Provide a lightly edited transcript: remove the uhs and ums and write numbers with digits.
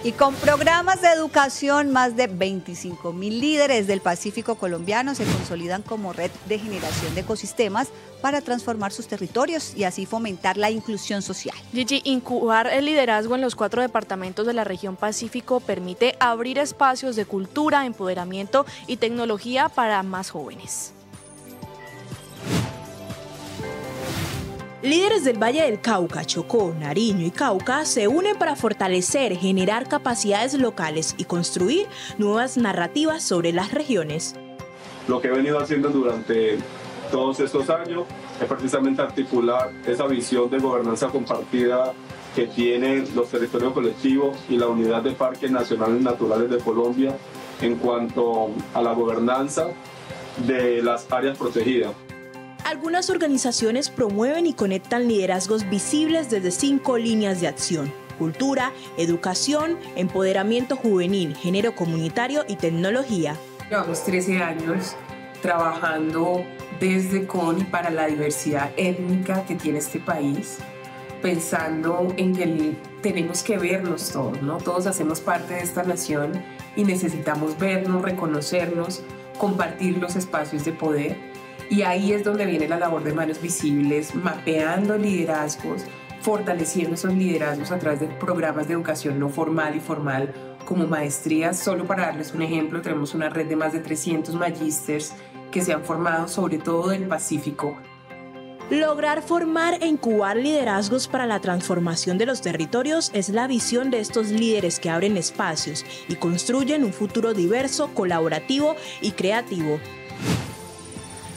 Y con programas de educación, más de 25.000 líderes del Pacífico colombiano se consolidan como red de generación de ecosistemas para transformar sus territorios y así fomentar la inclusión social. Gigi, incubar el liderazgo en los 4 departamentos de la región Pacífico permite abrir espacios de cultura, empoderamiento y tecnología para más jóvenes. Líderes del Valle del Cauca, Chocó, Nariño y Cauca se unen para fortalecer, generar capacidades locales y construir nuevas narrativas sobre las regiones. Lo que he venido haciendo durante todos estos años es precisamente articular esa visión de gobernanza compartida que tienen los territorios colectivos y la unidad de parques nacionales naturales de Colombia en cuanto a la gobernanza de las áreas protegidas. Algunas organizaciones promueven y conectan liderazgos visibles desde 5 líneas de acción: cultura, educación, empoderamiento juvenil, género comunitario y tecnología. Llevamos 13 años trabajando desde, con y para la diversidad étnica que tiene este país, pensando en que tenemos que vernos todos, ¿no? Todos hacemos parte de esta nación y necesitamos vernos, reconocernos, compartir los espacios de poder. Y ahí es donde viene la labor de Manos Visibles, mapeando liderazgos, fortaleciendo esos liderazgos a través de programas de educación no formal y formal como maestrías. Solo para darles un ejemplo, tenemos una red de más de 300 magísters que se han formado sobre todo del Pacífico. Lograr formar e incubar liderazgos para la transformación de los territorios es la visión de estos líderes que abren espacios y construyen un futuro diverso, colaborativo y creativo.